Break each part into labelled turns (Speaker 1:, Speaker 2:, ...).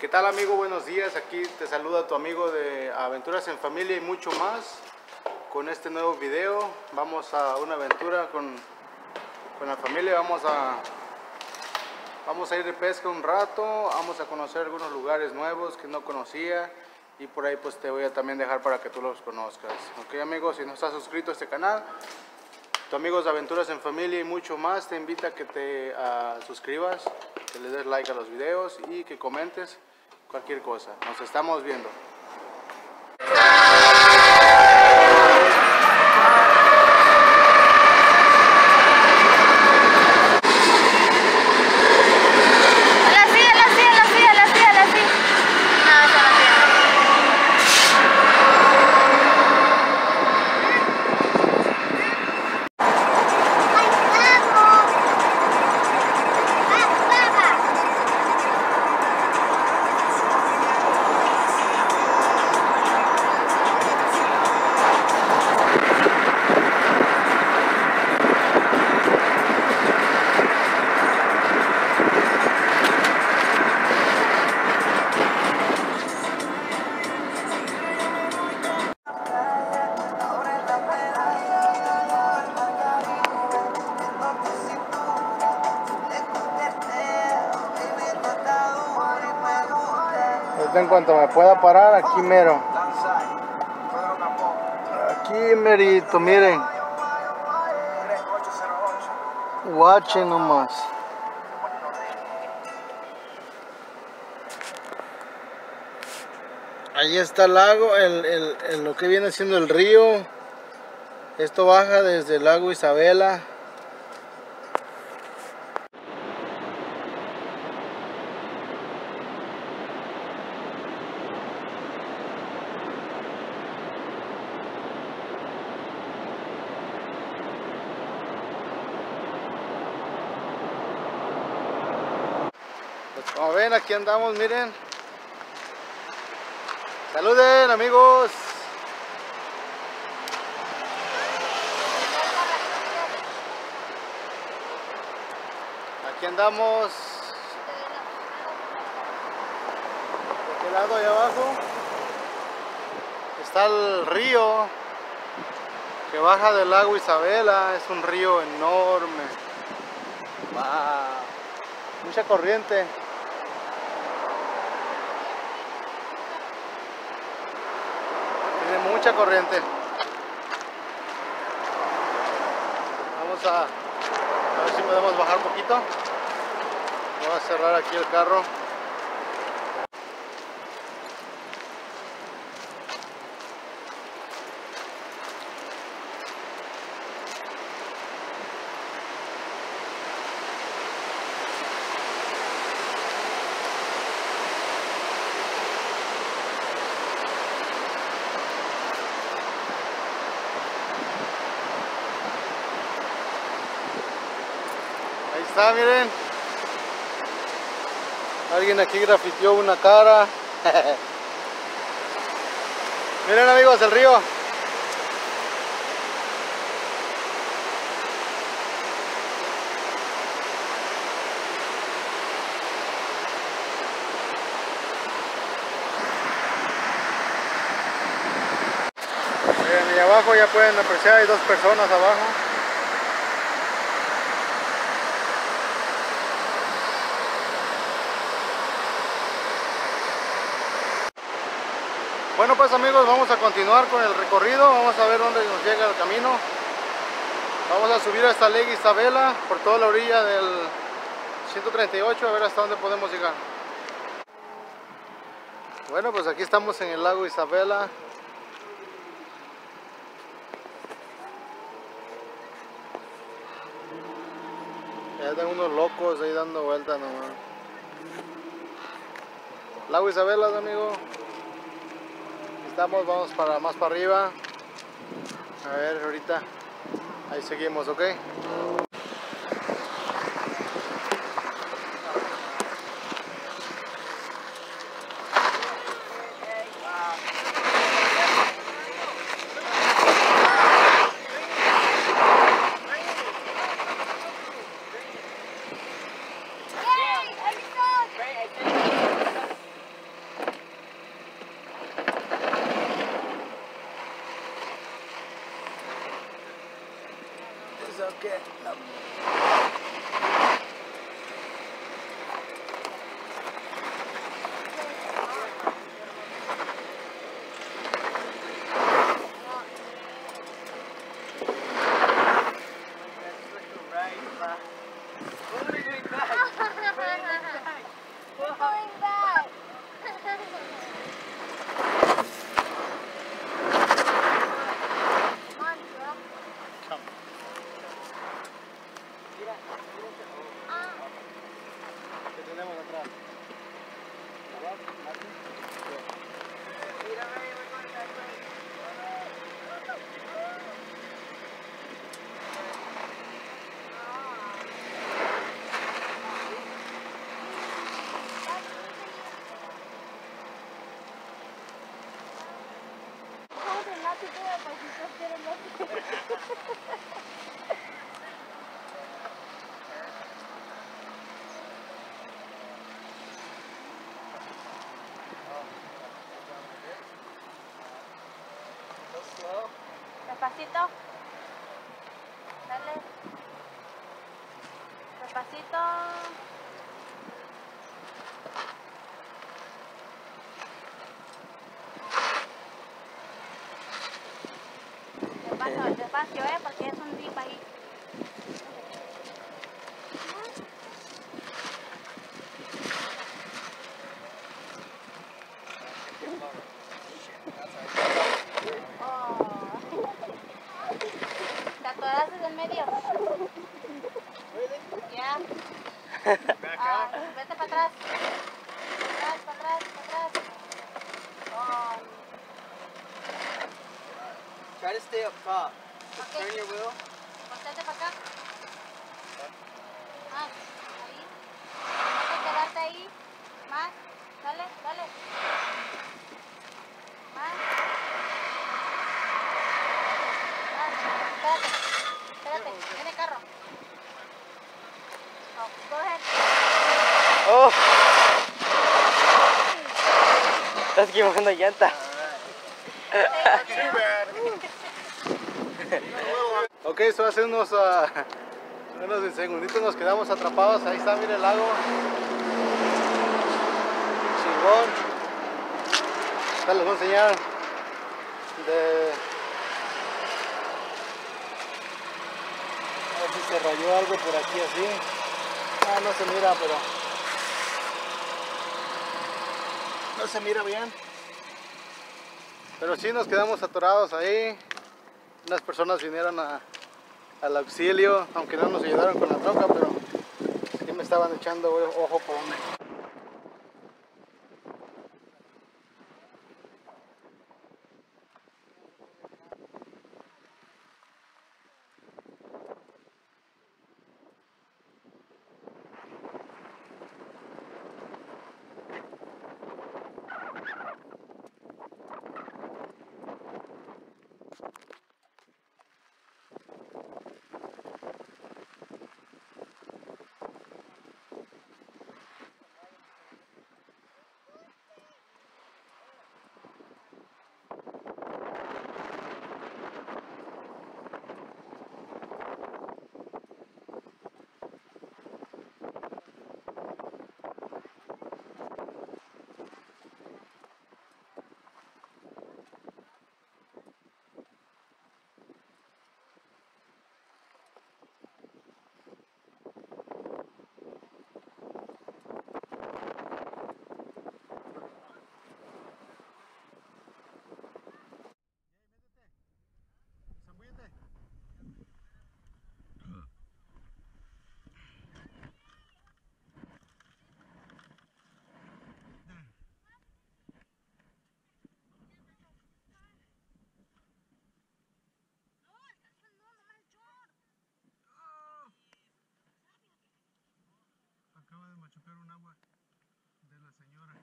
Speaker 1: ¿Qué tal, amigo? Buenos días. Aquí te saluda tu amigo de Aventuras en Familia y mucho más. Con este nuevo video vamos a una aventura con la familia. Vamos a ir de pesca un rato. Vamos a conocer algunos lugares nuevos que no conocía. Y por ahí pues te voy a también dejar para que tú los conozcas. Ok, amigos, si no estás suscrito a este canal, tu amigos de Aventuras en Familia y mucho más, te invita a que te suscribas, que le des like a los videos y que comentes cualquier cosa. Nos estamos viendo. En cuanto me pueda parar, aquí mero. Aquí merito, miren. Guachen nomás. Ahí está el lago, lo que viene siendo el río. Esto baja desde el lago Isabela. Como ven, aquí andamos, miren. Saluden, amigos. Aquí andamos. De aquel lado allá abajo está el río que baja del lago Isabela. Es un río enorme. Wow. Mucha corriente. Mucha corriente. Vamos a ver si podemos bajar un poquito. Voy a cerrar aquí el carro. Ahí está, miren. Alguien aquí grafiteó una cara. Miren, amigos, el río. Miren, y abajo ya pueden apreciar, hay dos personas abajo. Bueno, pues, amigos, vamos a continuar con el recorrido. Vamos a ver dónde nos llega el camino. Vamos a subir hasta el lago Isabela por toda la orilla del 138, a ver hasta dónde podemos llegar. Bueno, pues aquí estamos en el lago Isabela. Ya están unos locos ahí dando vueltas nomás. Lago Isabela, amigo. Estamos, vamos más para arriba. A ver, ahorita ahí seguimos, ¿ok? que... ¿Qué tenemos atrás?
Speaker 2: Despacito. Dale. Despacito. Despacio, despacio, porque es un dip ahí. ¿Te atoraste del medio? Ya. Vete para atrás. Para atrás. Oh.
Speaker 3: Try to stay up top.
Speaker 2: Okay.
Speaker 3: Turn your wheel.
Speaker 2: Volteate para acá. Más. Ahí. Vas a quedarte ahí. Más. Dale. Más. Espérate. Viene el carro. Oh, go ahead.
Speaker 3: Oh! Estás quemando llanta.
Speaker 1: Ok, eso hace unos segunditos nos quedamos atrapados. Ahí está, mira el lago. Chingón. Ya les voy a enseñar a ver si se rayó algo por aquí así. Ah, no se mira, pero no se mira bien. Pero sí nos quedamos atorados ahí. Unas personas vinieron al auxilio, aunque no nos ayudaron con la troca, pero sí me estaban echando ojo por donde. Acaba de machucar un agua de la señora.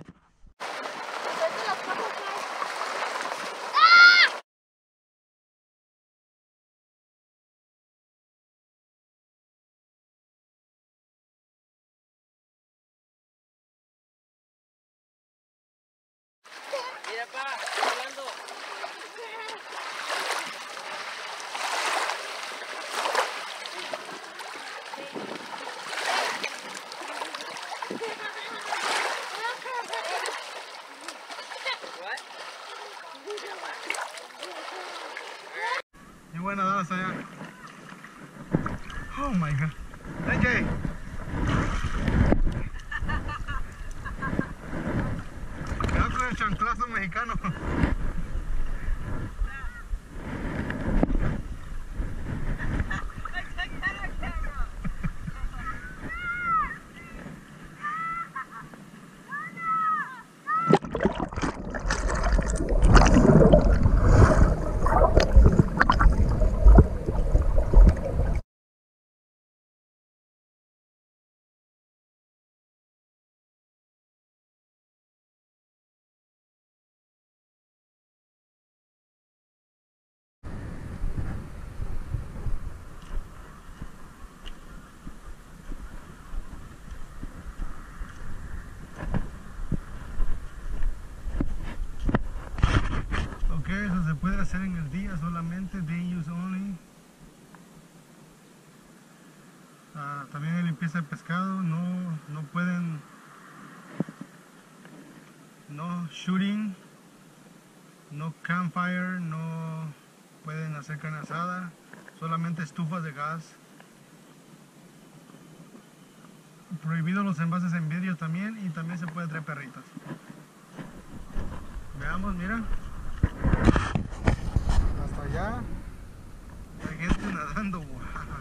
Speaker 3: Mira, pa, estoy hablando.
Speaker 1: chanclazo mexicano. Eso se puede hacer en el día solamente, day use only. También hay limpieza de pescado, no pueden, no shooting, no campfire, no pueden hacer carne asada, solamente estufas de gas. Prohibido los envases en vidrio también, y también se puede traer perritos. Veamos, mira. Hasta allá hay gente nadando. Wow.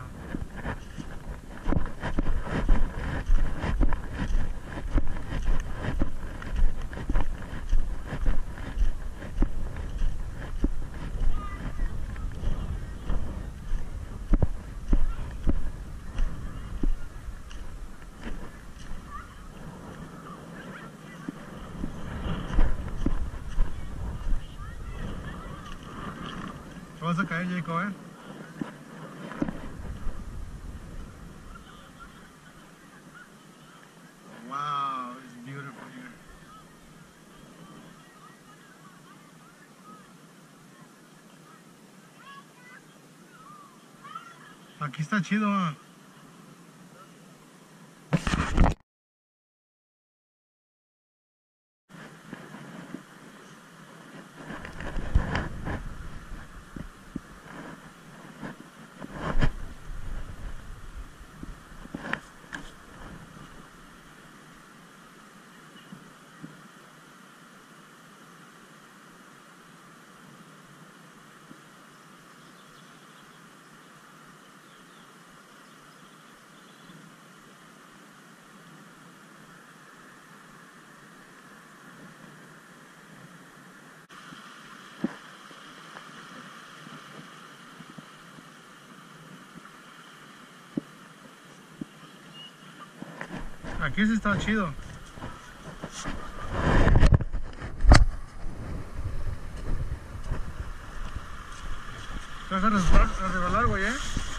Speaker 1: Vas a caer, Jacob, ¿eh? Wow, it's beautiful here. Aquí está chido, ¿eh? Aquí sí está chido. Te vas a resbalar, güey, ¿eh?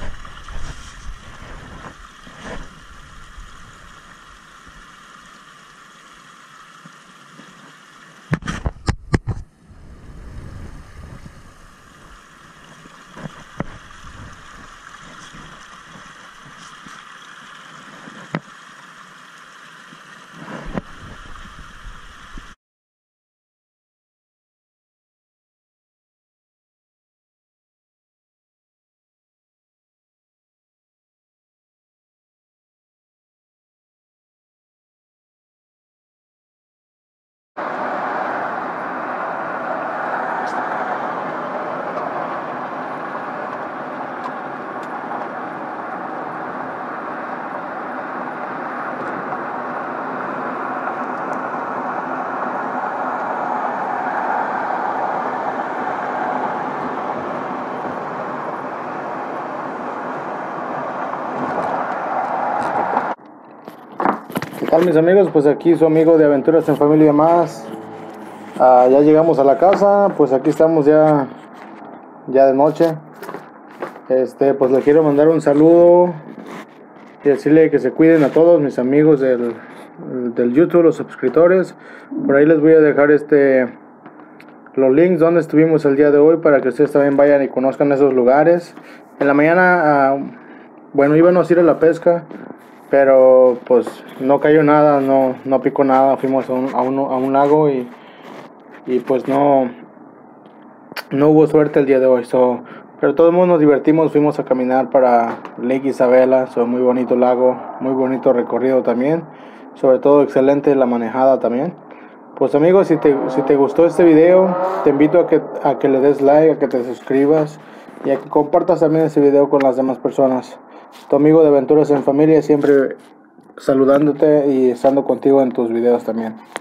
Speaker 1: ¿Qué tal, mis amigos? Pues aquí su amigo de Aventuras en Familia Más. Ya llegamos a la casa, pues aquí estamos ya de noche. Pues le quiero mandar un saludo y decirle que se cuiden a todos mis amigos del YouTube, los suscriptores. Por ahí les voy a dejar los links donde estuvimos el día de hoy para que ustedes también vayan y conozcan esos lugares. En la mañana, bueno, íbamos a ir a la pesca, pero pues no cayó nada, no picó nada. Fuimos a un lago y pues no hubo suerte el día de hoy. Pero todos nos divertimos, fuimos a caminar para Lake Isabela, muy bonito lago, muy bonito recorrido también, sobre todo excelente la manejada también. Pues amigos, si te gustó este video, te invito a que le des like, a que te suscribas y a que compartas también este video con las demás personas. Tu amigo de Aventuras en Familia, siempre saludándote y estando contigo en tus videos también.